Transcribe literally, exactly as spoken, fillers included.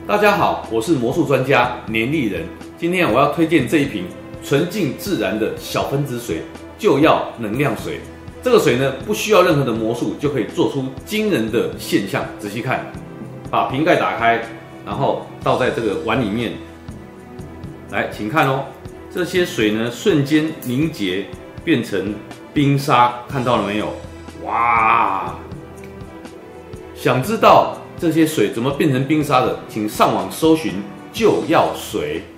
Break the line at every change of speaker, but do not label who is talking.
大家好，我是魔术专家年立人。今天我要推荐这一瓶纯净自然的小分子水，就要能量水。这个水呢，不需要任何的魔术就可以做出惊人的现象。仔细看，把瓶盖打开，然后倒在这个碗里面。来，请看哦，这些水呢瞬间凝结变成冰沙，看到了没有？哇！想知道这些水怎么变成冰沙的，请上网搜寻就要水。